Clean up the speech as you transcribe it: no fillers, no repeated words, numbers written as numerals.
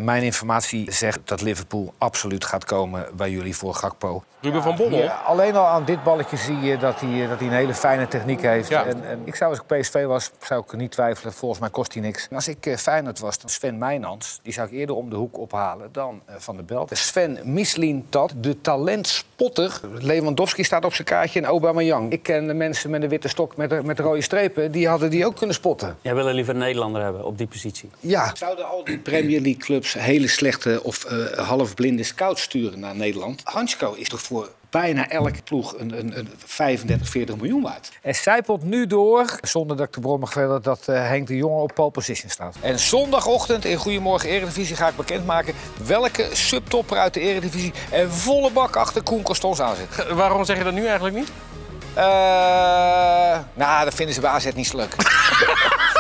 Mijn informatie zegt dat Liverpool absoluut gaat komen bij jullie voor Gakpo. Ruben van Bommel? Ja, alleen al aan dit balletje zie je dat hij een hele fijne techniek heeft. Ja. En ik zou, als ik PSV was, zou ik niet twijfelen. Volgens mij kost hij niks. En als ik Feyenoord was, dan Sven Meijnans, die zou ik eerder om de hoek ophalen dan Van der Belt. Sven Mislintat, de talentspotter. Lewandowski staat op zijn kaartje en Aubameyang. Ik ken de mensen met een witte stok met rode strepen. Die hadden die ook kunnen spotten. Jij wil liever een Nederlander hebben op die positie? Ja. Zouden al die Premier League clubs hele slechte of halfblinde scouts sturen naar Nederland? Hansko is toch voor bijna elke ploeg een 35, 40 miljoen waard. En zijpelt nu door, zonder dat ik de bron mag verder, dat Henk de Jonge op pole position staat. En zondagochtend in Goedemorgen Eredivisie ga ik bekendmaken welke subtopper uit de Eredivisie en volle bak achter Koen Costons aan zit. Waarom zeg je dat nu eigenlijk niet? Nou, dat vinden ze bij AZ niet zo leuk.